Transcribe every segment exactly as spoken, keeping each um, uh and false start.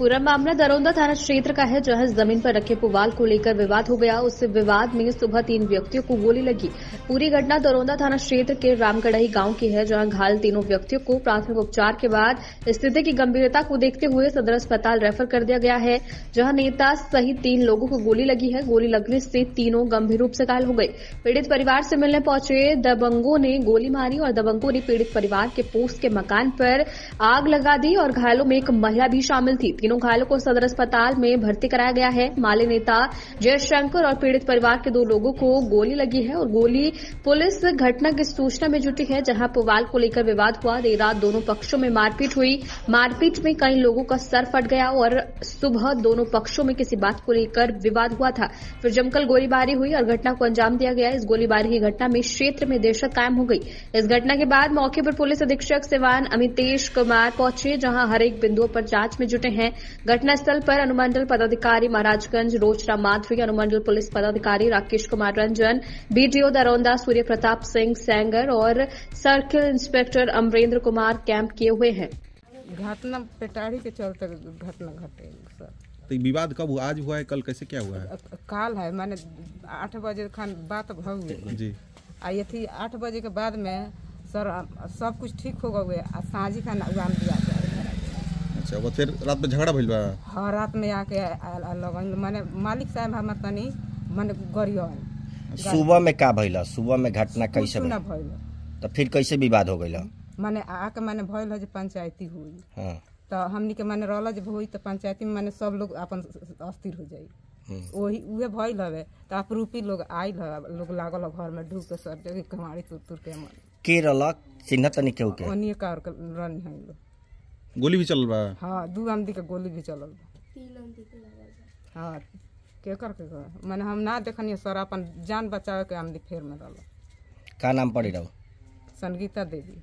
पूरा मामला दरौंदा थाना क्षेत्र का है, जहां जमीन पर रखे पुवाल को लेकर विवाद हो गया। उस विवाद में सुबह तीन व्यक्तियों को गोली लगी। पूरी घटना दरौंदा थाना क्षेत्र के रामगढ़ई गांव की है, जहां घायल तीनों व्यक्तियों को प्राथमिक उपचार के बाद स्थिति की गंभीरता को देखते हुए सदर अस्पताल रेफर कर दिया गया है, जहां नेता सहित तीन लोगों को गोली लगी है। गोली लगने से तीनों गंभीर रूप से घायल हो गए। पीड़ित परिवार से मिलने पहुंचे दबंगों ने गोली मारी और दबंगों ने पीड़ित परिवार के पोस्ट के मकान पर आग लगा दी और घायलों में एक महिला भी शामिल थी। तीनों घायलों को सदर अस्पताल में भर्ती कराया गया है। माले नेता जयशंकर और पीड़ित परिवार के दो लोगों को गोली लगी है और गोली पुलिस घटना की सूचना में जुटी है, जहां पुवाल को लेकर विवाद हुआ। देर रात दोनों पक्षों में मारपीट हुई। मारपीट में कई लोगों का सर फट गया और सुबह दोनों पक्षों में किसी बात को लेकर विवाद हुआ था। फिर जमकर गोलीबारी हुई और घटना को अंजाम दिया गया। इस गोलीबारी की घटना में क्षेत्र में दहशत कायम हो गई। इस घटना के बाद मौके पर पुलिस अधीक्षक सिवान अमितेश कुमार पहुंचे, जहां हर एक बिंदुओं पर जांच में जुटे हैं। घटनास्थल पर अनुमंडल पदाधिकारी महाराजगंज रोचरा माधवी, अनुमंडल पुलिस पदाधिकारी राकेश कुमार रंजन, बीडीओ दरौंदा सूर्य प्रताप सिंह सेंगर और circle inspector Amrendra Kumar camp किए हुए हैं। घटना पेटारी के चलते घटना घटे सर। तो विवाद कब हुआ? आज हुआ है, कल कैसे क्या हुआ है? काल है, माने आठ बजे खान बात भहुए जी। आ ये थी आठ बजे के बाद में सर सब कुछ ठीक हो गए आ साँझी का नाम दिया गया। अच्छा, वो फिर रात में झगड़ा भइल बा? हाँ, रात में आके लगन माने मालिक साहब हम तनी माने गरियन। सुबह में का भइला? सुबह में घटना कैसे ना भइल? तो फिर कैसे विवाद हो गइला? माने आके माने भइल है जे पंचायती हुई। हां, तो हमनी के माने रहला जब होई तो पंचायती में माने सब लोग अपन अस्थिर हो जाई। वही उहे भइल हवे। तो अपरूपी लोग आइल है, लोग लागल घर में ढूक के सब जगह कमाड़ी तुर तुर के मन के रलक चिन्ह तनी केहू के ओनिए कार रन है लोग। गोली भी चलल बा? हाँ, दू आमदी के गोली भी चलल बा। तीन आमदी के लागल बा। हाँ, के कर के माने हम ना देखनी सर, अपन जान बचावे के आमदी फेर में रहल। का नाम पड़ी रहो? संगीता देवी।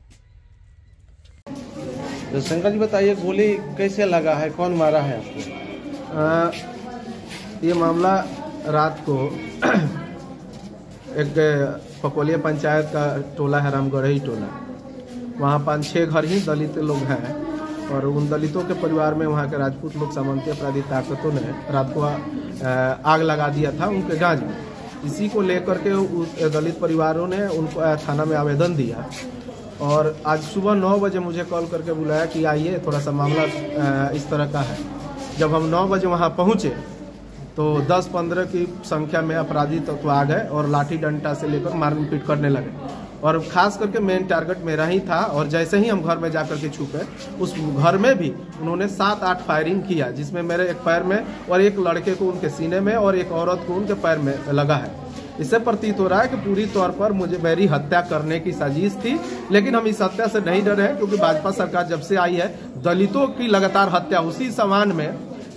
तो शंकर जी बताइए, गोली कैसे लगा है, कौन मारा है आपको? आ, ये मामला रात को एक पकोलिया पंचायत का टोला है, रामगढ़ई टोला। वहाँ पाँच छः घर ही दलित लोग हैं और उन दलितों के परिवार में वहाँ के राजपूत लोग सामंती अपराधी ताकतों ने रात को आग लगा दिया था उनके गांज में। इसी को लेकर के उस दलित परिवारों ने उनको थाना में आवेदन दिया और आज सुबह नौ बजे मुझे कॉल करके बुलाया कि आइए, थोड़ा सा मामला इस तरह का है। जब हम नौ बजे वहाँ पहुँचे तो दस पंद्रह की संख्या में अपराधी तत्व तो आ गए और लाठी डंडा से लेकर मारपीट करने लगे और खास करके मेन टारगेट मेरा ही था। और जैसे ही हम घर में जाकर के छुपे, उस घर में भी उन्होंने सात आठ फायरिंग किया, जिसमें मेरे एक पैर में और एक लड़के को उनके सीने में और एक औरत को उनके पैर में लगा है। इससे प्रतीत हो रहा है कि पूरी तौर पर मुझे मेरी हत्या करने की साजिश थी, लेकिन हम इस हत्या से नहीं डरे हैं, क्योंकि भाजपा सरकार जब से आई है दलितों की लगातार हत्या। उसी समान में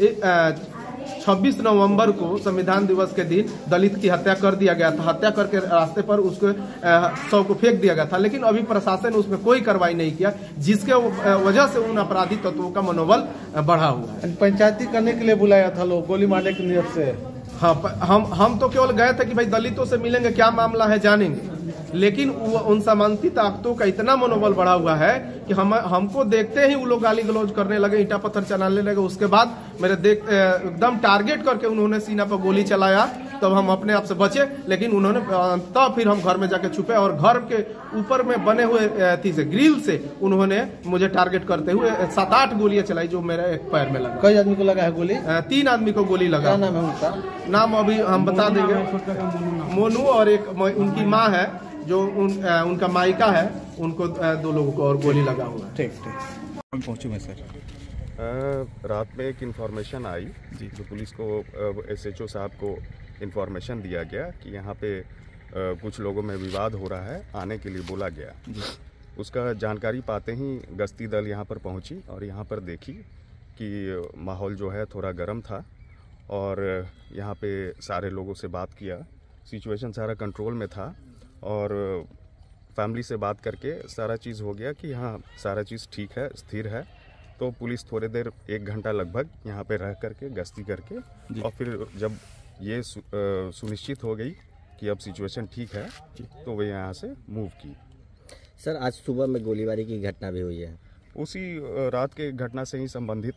छब्बीस नवंबर को संविधान दिवस के दिन दलित की हत्या कर दिया गया था। हत्या करके रास्ते पर उसको शव को फेंक दिया गया था, लेकिन अभी प्रशासन ने उसमें कोई कार्रवाई नहीं किया, जिसके वजह से उन अपराधी तत्वों का मनोबल बढ़ा हुआ है। पंचायती करने के लिए बुलाया था लोग, गोली मारने की नियत से? हाँ, हम हम तो केवल गए थे कि भाई दलितों से मिलेंगे, क्या मामला है जानेंगे, लेकिन उन सामंती ताकतों का इतना मनोबल बढ़ा हुआ है कि हम हमको देखते ही वो लोग गाली गलौज करने लगे, ईंटा पत्थर चलाने लगे। उसके बाद मेरे देख एकदम टारगेट करके उन्होंने सीना पर गोली चलाया, तब तो हम अपने आप से बचे, लेकिन उन्होंने तब तो फिर हम घर में जाके छुपे और घर के ऊपर में बने हुए थी से ग्रिल से उन्होंने मुझे टारगेट करते हुए सात आठ गोलियां चलाई, जो मेरे एक पैर में लगा। कई आदमी को लगा है गोली? तीन आदमी को गोली लगा। क्या नाम है उनका? नाम अभी हम बता देंगे, मोनू और एक उनकी माँ है जो उन, उनका मायका है, उनको दो लोगों को और गोली लगा हुआ है। ठीक ठीक पहुंचू मैं सर। आ, रात में एक इन्फॉर्मेशन आई जी, जो पुलिस को एसएचओ साहब को इन्फॉर्मेशन दिया गया कि यहाँ पे आ, कुछ लोगों में विवाद हो रहा है, आने के लिए बोला गया जी। उसका जानकारी पाते ही गश्ती दल यहाँ पर पहुँची और यहाँ पर देखी कि माहौल जो है थोड़ा गर्म था और यहाँ पे सारे लोगों से बात किया, सिचुएशन सारा कंट्रोल में था और फैमिली से बात करके सारा चीज़ हो गया कि हाँ सारा चीज़ ठीक है, स्थिर है। तो पुलिस थोड़ी देर एक घंटा लगभग यहाँ पे रह करके गश्ती करके और फिर जब ये सु, सुनिश्चित हो गई कि अब सिचुएशन ठीक है तो वे यहाँ से मूव की। सर, आज सुबह में गोलीबारी की घटना भी हुई है। उसी रात के घटना से ही संबंधित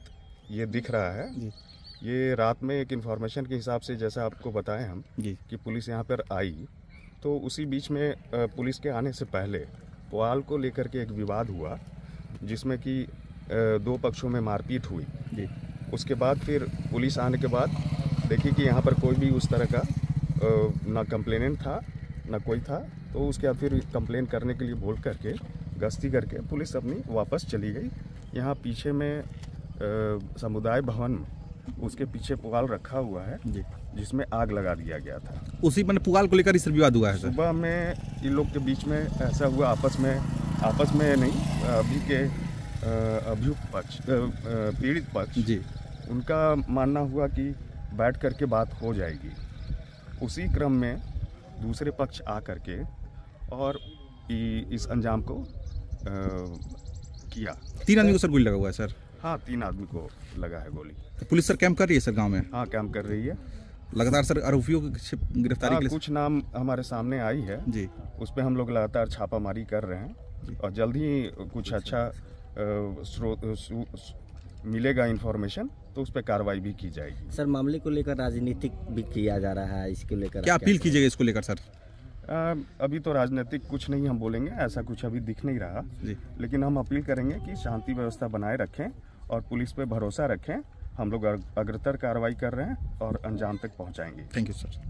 ये दिख रहा है, ये रात में एक इन्फॉर्मेशन के हिसाब से जैसा आपको बताएं हम जी कि पुलिस यहाँ पर आई, तो उसी बीच में अ, पुलिस के आने से पहले पुआल को लेकर के एक विवाद हुआ, जिसमें कि अ, दो पक्षों में मारपीट हुई जी। उसके बाद फिर पुलिस आने के बाद देखी कि यहाँ पर कोई भी उस तरह का अ, ना कंप्लेनेंट था ना कोई था, तो उसके बाद फिर कंप्लेन करने के लिए बोल करके गश्ती करके पुलिस अपनी वापस चली गई। यहाँ पीछे में अ, समुदाय भवन, उसके पीछे पुआल रखा हुआ है जी, जिसमें आग लगा दिया गया था। उसी मैंने पुआल को लेकर इस विवाद हुआ है सर। सुबह में इन लोग के बीच में ऐसा हुआ, आपस में आपस में नहीं, अभी के अ, अभियुक्त पक्ष, अ, अ, पीड़ित पक्ष जी, उनका मानना हुआ कि बैठ करके बात हो जाएगी। उसी क्रम में दूसरे पक्ष आ करके और इ- इस अंजाम को अ, किया। तीन आदमी को सर गोली लगा हुआ है सर। हाँ, तीन आदमी को लगा है गोली। तो पुलिस सर कैंप कर रही है सर गांव में? हाँ, काम कर रही है लगातार सर आरोपियों की गिरफ्तारी हाँ, के लिए कुछ नाम हमारे सामने आई है जी उस पर हम लोग लगातार छापामारी कर रहे हैं और जल्द ही कुछ अच्छा अ, स्रोत सु- सु- मिलेगा इन्फॉर्मेशन, तो उस पर कार्रवाई भी की जाएगी। सर मामले को लेकर राजनीतिक भी किया जा रहा है, इसको लेकर क्या अपील कीजिएगा इसको लेकर सर? अ, अभी तो राजनीतिक कुछ नहीं हम बोलेंगे, ऐसा कुछ अभी दिख नहीं रहा, जी लेकिन हम अपील करेंगे कि शांति व्यवस्था बनाए रखें और पुलिस पे भरोसा रखें। हम लोग अग- अग्रतर कार्रवाई कर रहे हैं और अंजाम तक पहुंचाएंगे। Thank you sir.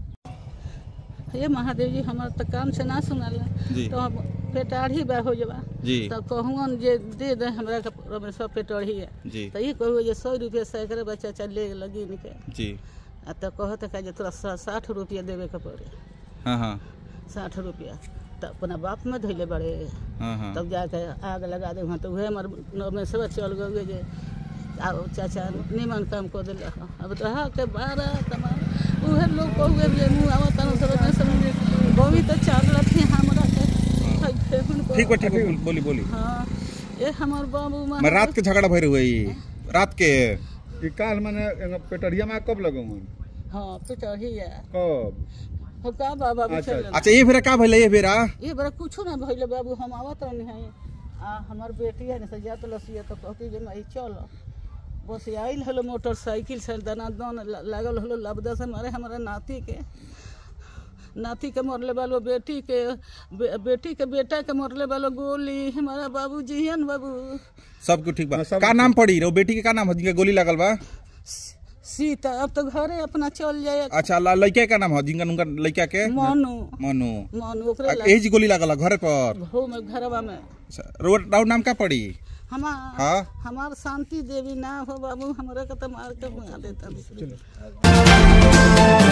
ये महादेव जी हमार तो काम से ना सुनल जी तो हम पेटाढ़ी बा हो जबा जी तो कहूँ जे दे दे हमरा के सब पेटाढ़ी है जी तो ये कहू जे सौ रुपया सैकड़े बच्चा चले लगी के जी आ तो कहत का जे तोरा सा- साठ रुपया देवे के पड़े, हाँ हाँ साठ रुपया तो अपना बाप में धैले बड़े, हाँ हाँ तब जाके आग लगा दे वहाँ तो वह हमारे में सब चल गए जे आओ चाचा निमन काम को दिल। अब तो हाँ के बारह तमाम उहे लोग कहुए जे मुँह आवत सब में सब बवी तो चाल रखी हमरा के ठीक बा ठीक बा बोली बोली। हाँ ये हमार बाबू मैं रात के झगड़ा भर हुई रात के कि काल मैंने पेटरिया में कब लगो हाँ पिटही है कब हो का बाबा अच्छा, अच्छा ये फेरा का भइले? ये फेरा ये बड़ा कुछ ना भइले बाबू, हम आवत रहनी है आ हमार बेटी है से जात लसिया तो कहती जे मैं चल बस आइल हलो मोटरसाइकिल से दना दन लागल हलो लबदा से मारे हमारा नाती के नाती के मरले वालो बेटी के बे, बेटी के बेटा के मरले वालो गोली हमारा बाबू जी है न बाबू सब कुछ ठीक बा। का नाम पड़ी रो बेटी के? का नाम है जिनका गोली लागल बा? सीता। अब तो घरे अपना चल जाए। अच्छा लड़का का नाम है जिनका उनका लड़का के? मनु मनु मनु ओकरे यही जी गोली लागल घर पर हो में घरवा में। रोड राउंड नाम का पड़ी? हमार हाँ हमार शांति देवी ना हो बाबू, हमारे के तो मार के मार देता।